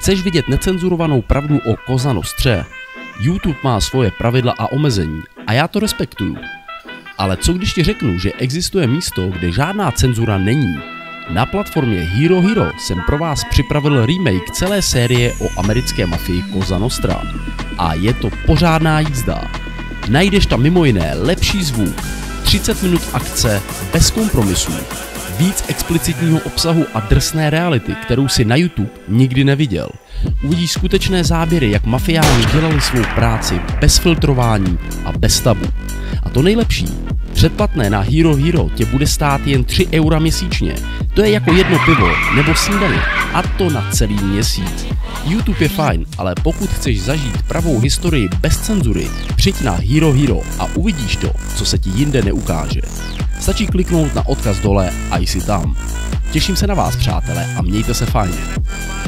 Chceš vidět necenzurovanou pravdu o Cosa Nostře? YouTube má svoje pravidla a omezení a já to respektuju. Ale co když ti řeknu, že existuje místo, kde žádná cenzura není? Na platformě Hero Hero jsem pro vás připravil remake celé série o americké mafii Cosa Nostra. A je to pořádná jízda. Najdeš tam mimo jiné lepší zvuk, 30 minut akce bez kompromisů, víc explicitního obsahu a drsné reality, kterou si na YouTube nikdy neviděl. Uvidíš skutečné záběry, jak mafiáni dělali svou práci bez filtrování a bez tabu. A to nejlepší, předplatné na Hero Hero tě bude stát jen 3 € měsíčně. To je jako jedno pivo nebo snídaně, a to na celý měsíc. YouTube je fajn, ale pokud chceš zažít pravou historii bez cenzury, přijď na Hero Hero a uvidíš to, co se ti jinde neukáže. Stačí kliknout na odkaz dole a jsi tam. Těším se na vás, přátelé, a mějte se fajn.